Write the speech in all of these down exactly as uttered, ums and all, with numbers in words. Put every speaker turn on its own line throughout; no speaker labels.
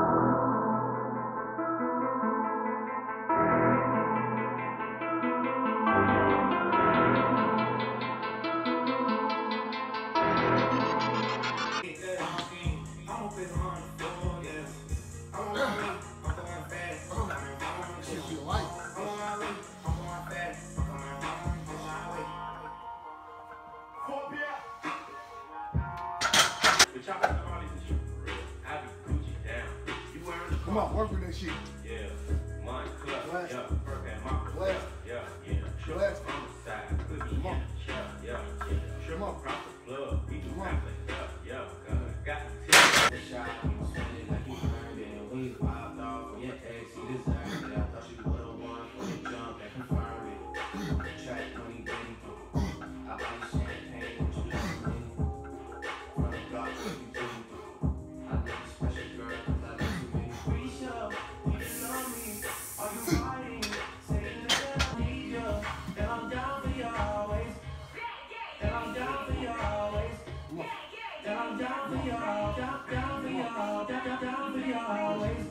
Come on, work with that shit.
Yeah, mine, club,
Blast.
yeah, work at my
Blast.
yeah, yeah, sure,
Blast.
on the side, put me in
Come on.
the chair, yeah, yeah, sure,
Come on.
across the club, we do
Come on.
rap like, yeah, yeah, God, got the tip.
The shot, I'm spending like you earned it. And when you popped off from your ex, you deserved it. I thought you would've won for the jump and confirmed it. On the track when he been through. I buy you champagne, what you like to win. From the block, what you been through. I love you special, girl, cause I love you many. Free show, you love me. Are you riding? Saying that I need you. And I'm down for you always. And I'm down for you always. And I'm down for you, down, down for you, down, down, down for you always.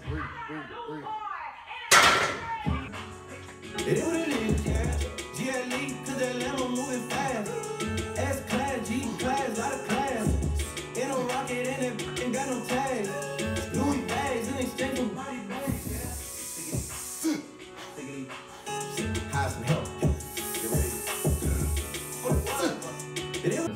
It is what it is, yeah. G L E, cause that Lambo moving fast. S class, G class, lot of class. In a rocket and it ain't got no tag. Louis bags in exchange for body bags, yeah. Hide some help. Get ready. It is.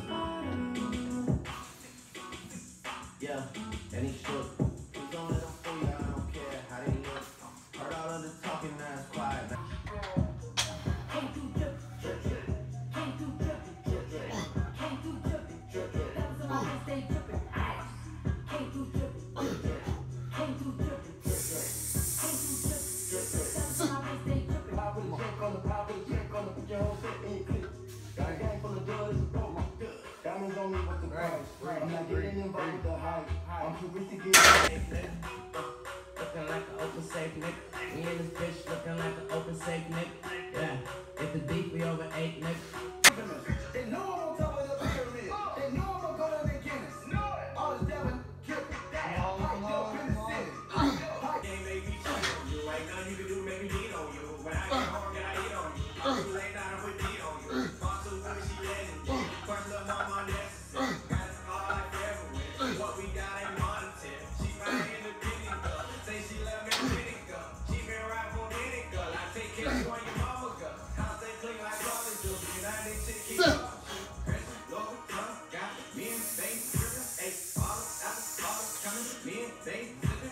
Yeah, and he shook. He's on it for you, I don't care how they look. Heard all of the talking, now it's quiet.
Can't do drip, drip, drip. Can't do drip, drip, drip. Can't do drip, drip, drip. That was a lot of stay dripping. Can't do drip, drip, drip. Can't do drip, drip, drip. Can't do drip, drip, drip. That was a lot of stay dripping.
Pop with a check on the pop with a check on the put your whole set in your clip. Got a gang full of drugs, it's broke. Diamonds on me, what's the price? I'm not getting involved with the hype. I'm too rich to get
Looking like an open safe nigga. We in this bitch looking like an open safe nigga. Yeah, if the deep we over eight nigga.
They know I'm on top of the pyramid. They know I'm gonna go to the Guinness. All this devil, kill that. Pipe up in the city.
Can't make me cheat on you, ain't nothing you can do, make me lean on you. When I get home, I eat on you. You lay down and put beat on you. Fall too good, she legendary. First love, mama, necessary. Got it all like everywhere. What we got ain't monetary. She fine in the bitty girl. Say she love me pretty girl. She been right for any girl. I take care of you on your mama girl. House they clean like Charlie do. United chick keep up. Chris, Lord, Trump, got me and Baby. Hey, all the out, all the coming. Me and Baby.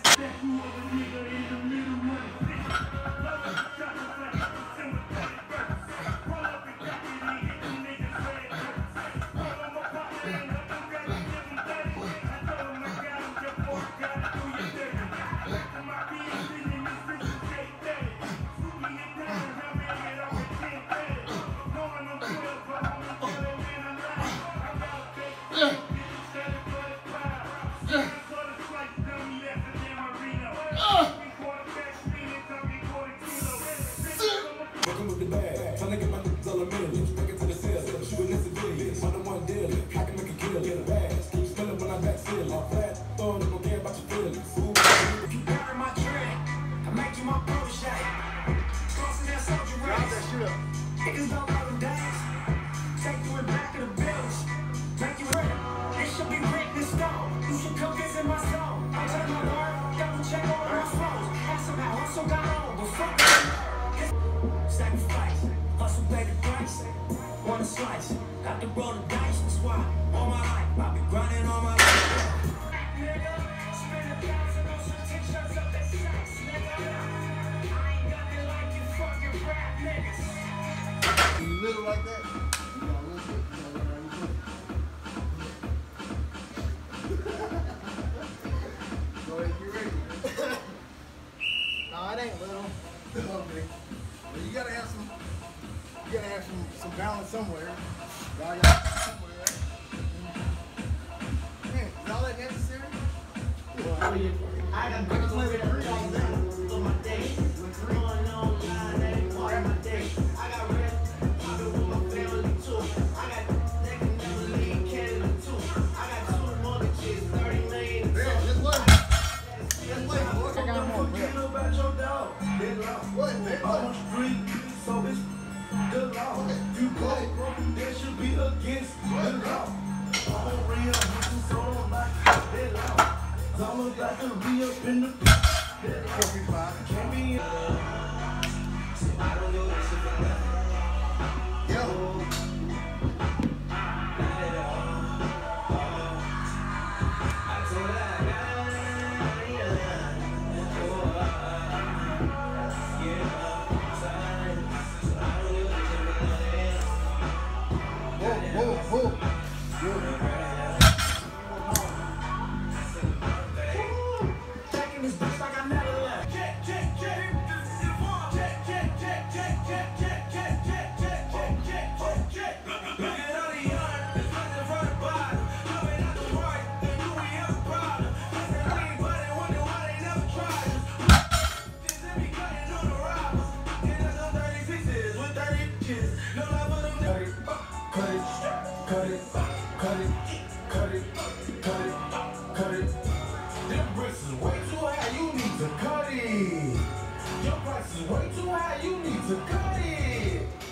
Welcome with the bag. Trying to get my niggas all a minute. Back into the sales. Shooting this civilian. One on one deal. I can make a kill. Get a bag. Keep spilling when I back seal. I'm flat. Throwing them, don't care about your feelings.
You bury my trend. I make you my protege. Crossing that soldier race. Niggas don't know the days. Take you in back of the bills. Make you ready. It should be written in stone. You should come visit my zone. I turn my word. Double check all my flows. Ask them how hustle got on. But fuck sacrifice, hustle pay the price. Wanna slice, got to roll the dice. That's why all my life I've been grinding all my life. Nigga, spend a thousand on some t-shirts up that size, nigga. I ain't nothing like you fucking rap niggas.
You little like that? You got a little bit. You know, go ahead, get ready. No, it ain't little. Okay. Well, you gotta have some. You gotta have some some balance somewhere. Y'all got somewhere, right? Man, is all that necessary? Well, I mean, I got to play with three all day.
For my day, going online, that ain't part of my day. I got red, I've been with my family too. I got that can never leave Canada too. I got two mortgages, thirty million.
Yeah, just wait. Just wait.
gonna be up in the
four fifty-five.
can't be
I don't know this shit for nothing.
Yo.
Not at all. I told her I got it. Yeah, sorry. So I don't know this shit for nothing.
Whoa, whoa, whoa.
Taking this bitch like I never left. Check, check, check. Check, check, check, check, check, check, check, check, check, check, check, check, check.
Look at all the yarn, it's nothing from the bottom. Coming out the right, they knew we have a problem. Listen, we ain't buddy, wonder why they never tried us. This is me cutting on the robbers. Get us on thirty-sixes with thirty inches. No love for them niggas.
Cut it, cut it, cut it, cut it, cut it, cut it. Them bricks is way too high, you need to cut it. Your price is way too high, you need to cut it.